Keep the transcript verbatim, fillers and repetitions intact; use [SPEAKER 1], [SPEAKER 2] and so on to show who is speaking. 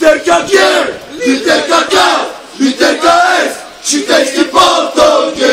[SPEAKER 1] Literka G, literka K, literka S, ci teksty po to